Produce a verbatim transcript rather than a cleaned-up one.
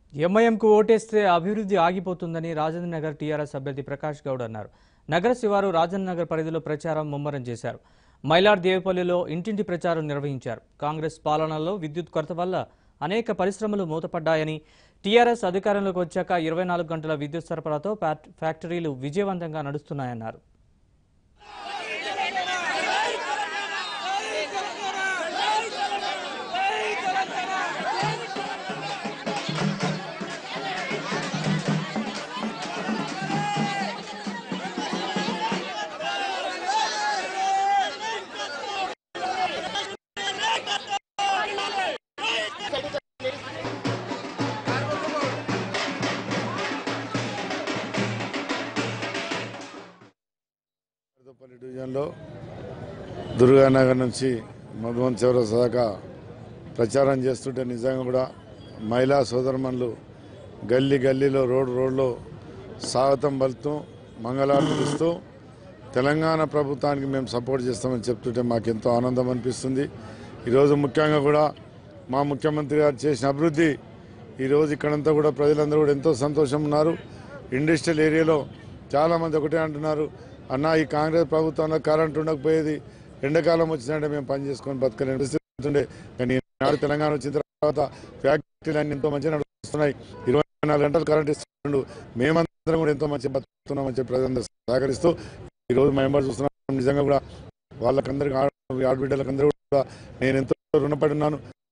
ఎంఐఎంకు ఓటేస్తే అభివృద్ధి ఆగిపోతుందని రాజేంద్ర నగర్ టీఆర్ఎస్ అభ్యర్థి ప్రకాష్ గౌడ్ అన్నారు. నగర శివారు రాజేంద్ర నగర్ పరిధిలో ప్రచారం ముమ్మరం చేశారు. మైలార్దేవపల్లిలో ఇంటింటి ప్రచారం నిర్వహించారు. కాంగ్రెస్ పాలనలో విద్యుత్ కొరత వల్ల అనేక పరిశ్రమలు మూతపడ్డాయని, టీఆర్ఎస్ అధికారంలోకి వచ్చాక ఇరవై నాలుగు గంటల విద్యుత్ సరఫరాతో ఫ్యాక్టరీలు విజయవంతంగా నడుస్తున్నాయన్నారు. డివిజన్లో దుర్గానగర్ నుంచి మధువన్ చౌరస్ దాకా ప్రచారం చేస్తుంటే నిజంగా కూడా మహిళా సోదరమణులు గల్లీ గల్లీలో రోడ్ రోడ్లో స్వాగతం పలుతూ మంగళారతులు ఇస్తూ తెలంగాణ ప్రభుత్వానికి మేము సపోర్ట్ చేస్తామని చెప్తుంటే మాకెంతో ఆనందం అనిపిస్తుంది. ఈరోజు ముఖ్యంగా కూడా మా ముఖ్యమంత్రి గారు చేసిన అభివృద్ధి ఈరోజు ఇక్కడంతా కూడా ప్రజలందరూ కూడా ఎంతో సంతోషం ఉన్నారు. ఇండస్ట్రియల్ ఏరియాలో చాలామంది ఒకటే అంటున్నారు, అన్న ఈ కాంగ్రెస్ ప్రభుత్వంలో కరెంట్ ఉండకపోయేది, ఎండాకాలం వచ్చినట్టే మేము పని చేసుకొని బతకలేని పరిస్థితి ఉండే. కానీ నాడు తెలంగాణ వచ్చిన తర్వాత ఫ్యాక్టరీలు అన్ని ఎంతో మంచిగా నడుస్తున్నాయి. ఇరవై నాలుగు గంటలు కరెంట్ ఇస్తున్నాడు. మేమందరం కూడా ఎంతో మంచి బతుకుతున్నామని చెప్పి ప్రజలందరూ సహకరిస్తూ ఈరోజు మా మెంబర్ చూస్తున్నాం. నిజంగా కూడా వాళ్ళకందరికీ ఆడబిడ్డలకందరూ కూడా నేను ఎంతో రుణపడి ఉన్నాను.